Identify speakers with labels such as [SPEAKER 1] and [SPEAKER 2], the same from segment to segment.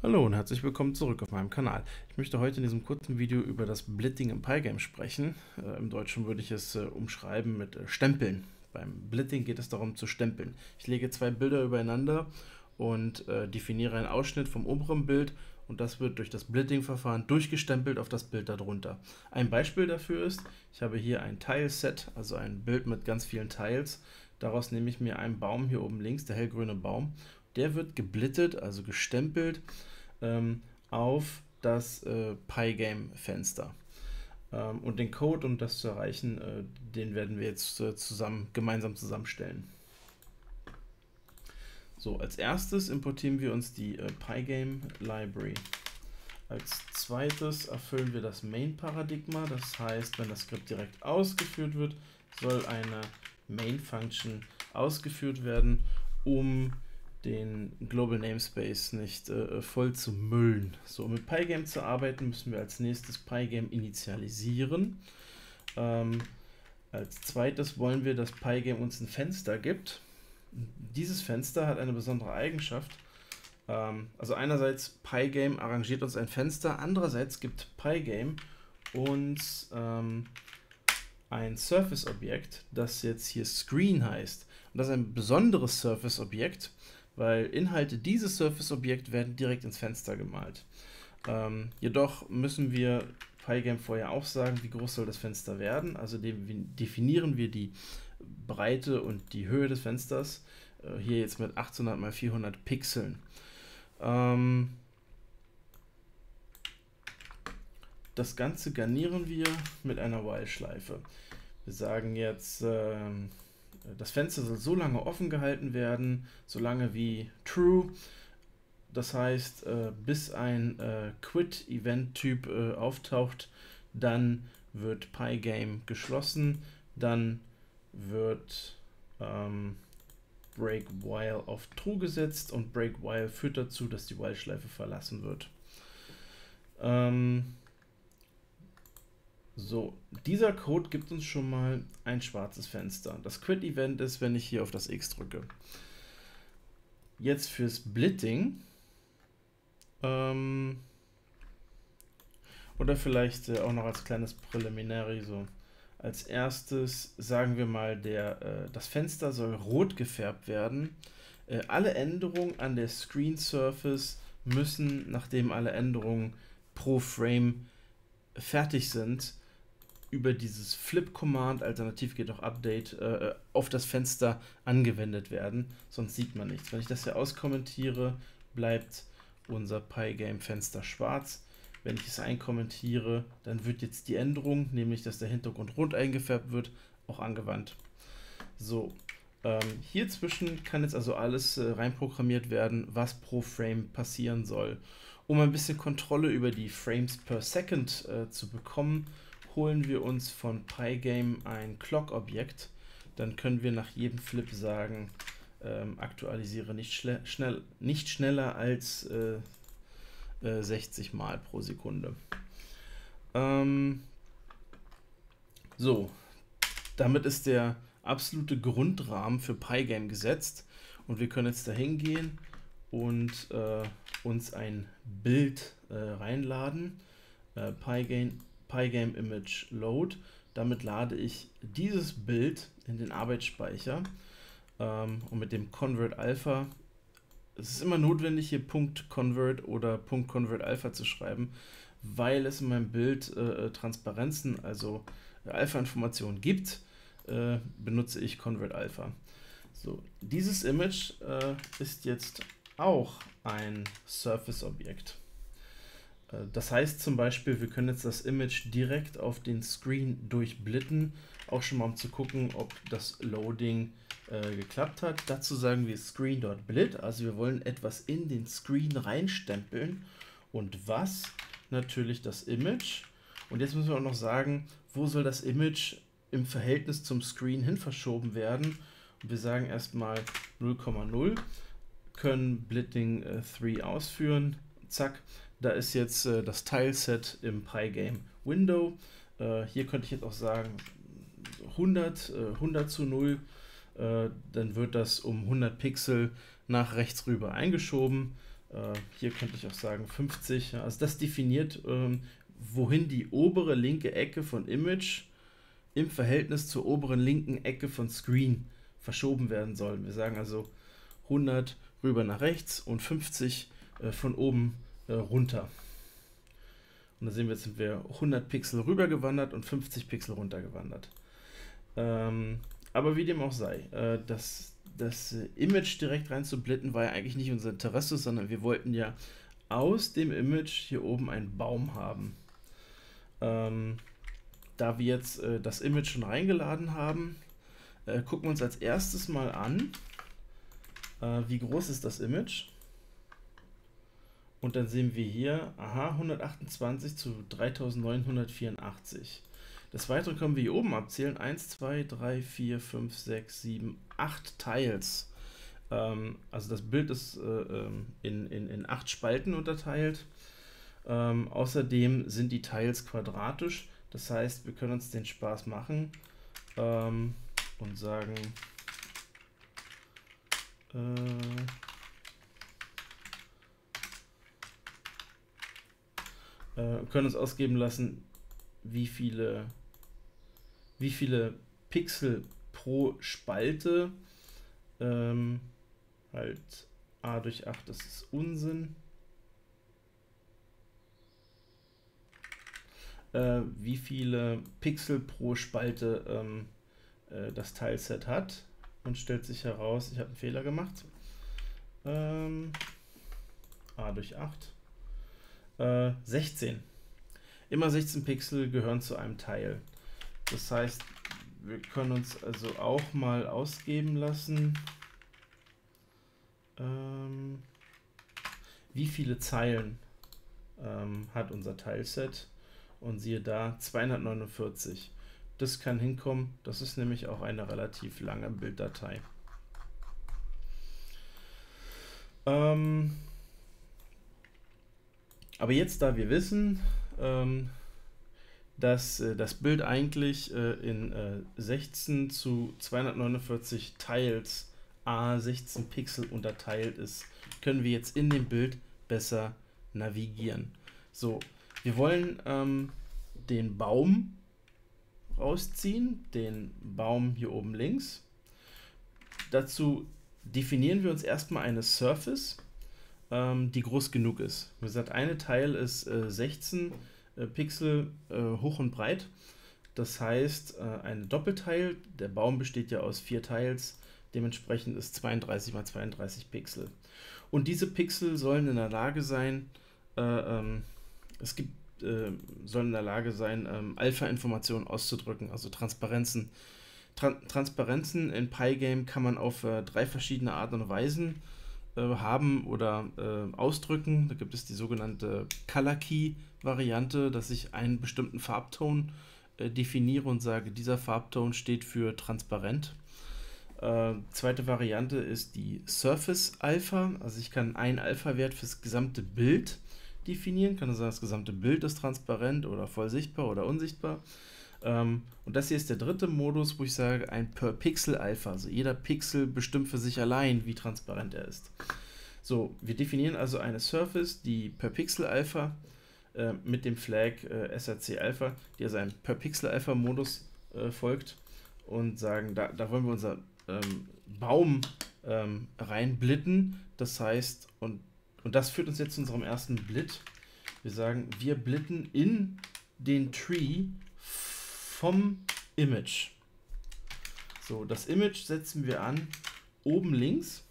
[SPEAKER 1] Hallo und herzlich willkommen zurück auf meinem Kanal. Ich möchte heute in diesem kurzen Video über das Blitting im Pygame sprechen. Im Deutschen würde ich es umschreiben mit Stempeln. Beim Blitting geht es darum zu stempeln. Ich lege zwei Bilder übereinander und definiere einen Ausschnitt vom oberen Bild und das wird durch das Blitting-Verfahren durchgestempelt auf das Bild darunter. Ein Beispiel dafür ist, ich habe hier ein Tile-Set, also ein Bild mit ganz vielen Tiles. Daraus nehme ich mir einen Baum hier oben links, der hellgrüne Baum. Der wird geblittet, also gestempelt, auf das Pygame-Fenster. Und den Code, um das zu erreichen, den werden wir jetzt gemeinsam zusammenstellen. So, als erstes importieren wir uns die Pygame Library. Als zweites erfüllen wir das Main-Paradigma, das heißt, wenn das Skript direkt ausgeführt wird, soll eine Main-Function ausgeführt werden, um den Global Namespace nicht voll zu müllen. So, um mit Pygame zu arbeiten, müssen wir als nächstes Pygame initialisieren. Als zweites wollen wir, dass Pygame uns ein Fenster gibt. Dieses Fenster hat eine besondere Eigenschaft. Also einerseits Pygame arrangiert uns ein Fenster, andererseits gibt Pygame uns ein Surface-Objekt, das jetzt hier Screen heißt. Und das ist ein besonderes Surface-Objekt, weil Inhalte dieses Surface-Objekt werden direkt ins Fenster gemalt. Jedoch müssen wir Pygame vorher auch sagen, wie groß soll das Fenster werden. Also definieren wir die Breite und die Höhe des Fensters, hier jetzt mit 800 x 400 Pixeln. Das Ganze garnieren wir mit einer While-Schleife. Wir sagen jetzt, das Fenster soll so lange offen gehalten werden, solange wie true. Das heißt, bis ein Quit-Event-Typ auftaucht, dann wird Pygame geschlossen, dann wird Break While auf True gesetzt und Break While führt dazu, dass die While-Schleife verlassen wird. So, dieser Code gibt uns schon mal ein schwarzes Fenster. Das Quit-Event ist, wenn ich hier auf das X drücke. Jetzt fürs Blitting. Oder vielleicht auch noch als kleines Preliminary so. Als erstes sagen wir mal, das Fenster soll rot gefärbt werden. Alle Änderungen an der Screen Surface müssen, nachdem alle Änderungen pro Frame fertig sind, über dieses Flip-Command, alternativ geht auch Update, auf das Fenster angewendet werden, sonst sieht man nichts. Wenn ich das hier auskommentiere, bleibt unser Pygame-Fenster schwarz. Wenn ich es einkommentiere, dann wird jetzt die Änderung, nämlich dass der Hintergrund rot eingefärbt wird, auch angewandt. So, hier zwischen kann jetzt also alles reinprogrammiert werden, was pro Frame passieren soll. Um ein bisschen Kontrolle über die Frames per Second zu bekommen, holen wir uns von Pygame ein Clock-Objekt. Dann können wir nach jedem Flip sagen, aktualisiere nicht schneller als 60 Mal pro Sekunde. So, damit ist der absolute Grundrahmen für Pygame gesetzt und wir können jetzt dahin gehen und uns ein Bild reinladen. Pygame Image Load. Damit lade ich dieses Bild in den Arbeitsspeicher und mit dem Convert Alpha. Es ist immer notwendig, hier .convert oder .convert Alpha zu schreiben, weil es in meinem Bild Transparenzen, also Alpha-Informationen gibt, benutze ich Convert Alpha. So, dieses Image ist jetzt auch ein Surface-Objekt. Das heißt zum Beispiel, wir können jetzt das Image direkt auf den Screen durchblitten, auch schon mal um zu gucken, ob das Loading geklappt hat. Dazu sagen wir Screen.blit, also wir wollen etwas in den Screen reinstempeln und was? Natürlich das Image. Und jetzt müssen wir auch noch sagen, wo soll das Image im Verhältnis zum Screen hin verschoben werden. Und wir sagen erstmal 0,0, können Blitting 3 ausführen, zack. Da ist jetzt das Tileset im Pygame Window. Hier könnte ich jetzt auch sagen 100 zu 0. Dann wird das um 100 Pixel nach rechts rüber eingeschoben. Hier könnte ich auch sagen 50. Ja, also das definiert, wohin die obere linke Ecke von Image im Verhältnis zur oberen linken Ecke von Screen verschoben werden soll. Wir sagen also 100 rüber nach rechts und 50 von oben runter. Und da sehen wir, jetzt sind wir 100 Pixel rüber gewandert und 50 Pixel runter gewandert. Aber wie dem auch sei, das Image direkt reinzublitten war ja eigentlich nicht unser Interesse, sondern wir wollten ja aus dem Image hier oben einen Baum haben. Da wir jetzt das Image schon reingeladen haben, gucken wir uns als erstes mal an, wie groß ist das Image. Und dann sehen wir hier, aha, 128 zu 3984. Des Weiteren können wir hier oben abzählen, 1, 2, 3, 4, 5, 6, 7, 8 Tiles. Also das Bild ist in 8 Spalten unterteilt. Außerdem sind die Tiles quadratisch, das heißt, wir können uns den Spaß machen und sagen, können uns ausgeben lassen, wie viele Pixel pro Spalte, halt a durch 8, das ist Unsinn, wie viele Pixel pro Spalte das Tileset hat, und stellt sich heraus, ich habe einen Fehler gemacht, a durch 8, 16. Immer 16 Pixel gehören zu einem Tile. Das heißt, wir können uns also auch mal ausgeben lassen, wie viele Zeilen hat unser Tileset, und siehe da, 249. Das kann hinkommen, das ist nämlich auch eine relativ lange Bilddatei. Aber jetzt, da wir wissen, dass das Bild eigentlich in 16 zu 249 Tiles a 16 Pixel unterteilt ist, können wir jetzt in dem Bild besser navigieren. So, wir wollen den Baum rausziehen, den Baum hier oben links. Dazu definieren wir uns erstmal eine Surface, die groß genug ist. Wie gesagt, eine Tile ist 16 Pixel hoch und breit. Das heißt, eine Doppeltile, der Baum besteht ja aus 4 Tiles, dementsprechend ist 32 mal 32 Pixel. Und diese Pixel sollen in der Lage sein, sollen in der Lage sein, Alpha-Informationen auszudrücken, also Transparenzen. Transparenzen in Pygame kann man auf 3 verschiedene Arten und Weisen haben oder ausdrücken. Da gibt es die sogenannte Color Key Variante, dass ich einen bestimmten Farbton definiere und sage, dieser Farbton steht für transparent. Zweite Variante ist die Surface Alpha, also ich kann einen Alpha-Wert fürs gesamte Bild definieren, kann sagen, das gesamte Bild ist transparent oder voll sichtbar oder unsichtbar. Und das hier ist der dritte Modus, wo ich sage, ein Per Pixel Alpha, also jeder Pixel bestimmt für sich allein, wie transparent er ist. So, wir definieren also eine Surface, die Per Pixel Alpha mit dem Flag SRC Alpha, die also einem Per Pixel Alpha Modus folgt, und sagen, da wollen wir unser Baum reinblitten. Das heißt, und das führt uns jetzt zu unserem ersten Blit. Wir sagen, wir blitten in den Tree vom Image. So, das Image setzen wir an oben links.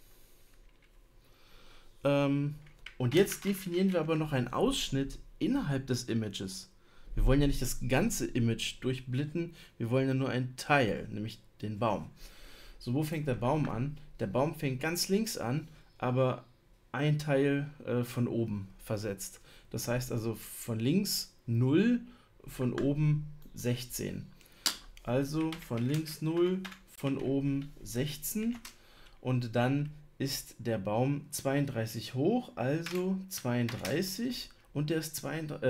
[SPEAKER 1] Und jetzt definieren wir aber noch einen Ausschnitt innerhalb des Images. Wir wollen ja nicht das ganze Image durchblitten, wir wollen ja nur einen Teil, nämlich den Baum. So, wo fängt der Baum an? Der Baum fängt ganz links an, aber ein Teil von oben versetzt. Das heißt also von links 0, von oben 16. Also von links 0, von oben 16, und dann ist der Baum 32 hoch, also 32, und der ist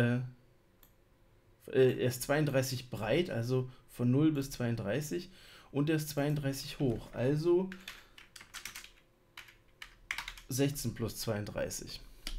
[SPEAKER 1] 32 breit, also von 0 bis 32, und der ist 32 hoch, also 16 plus 32.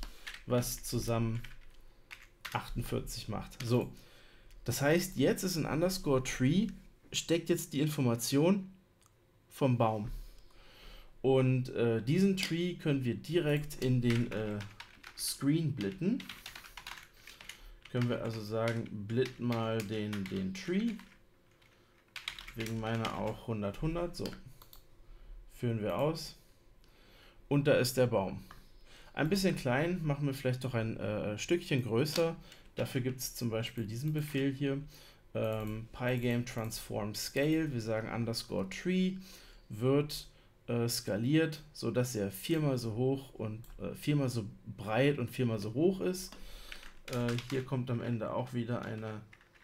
[SPEAKER 1] was zusammen 48 macht. So, das heißt, jetzt ist in Underscore Tree, steckt jetzt die Information vom Baum. Und diesen Tree können wir direkt in den Screen blitten. Können wir also sagen, blit mal den Tree. Wegen meiner auch 100, 100. So, führen wir aus. Und da ist der Baum. Ein bisschen klein, machen wir vielleicht doch ein Stückchen größer. Dafür gibt es zum Beispiel diesen Befehl hier. Pygame transform scale. Wir sagen underscore tree wird skaliert, sodass er 4-mal so hoch und 4-mal so breit und 4-mal so hoch ist. Hier kommt am Ende auch wieder eine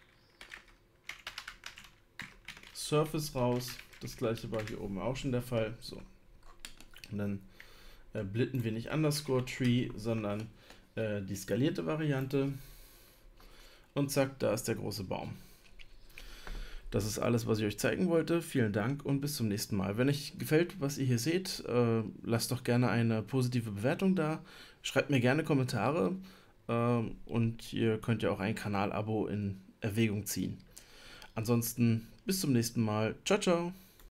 [SPEAKER 1] Surface raus. Das gleiche war hier oben auch schon der Fall. So. Und dann blitten wir nicht underscore tree, sondern die skalierte Variante. Und zack, da ist der große Baum. Das ist alles, was ich euch zeigen wollte. Vielen Dank und bis zum nächsten Mal. Wenn euch gefällt, was ihr hier seht, lasst doch gerne eine positive Bewertung da. Schreibt mir gerne Kommentare und ihr könnt ja auch ein Kanalabo in Erwägung ziehen. Ansonsten bis zum nächsten Mal. Ciao, ciao.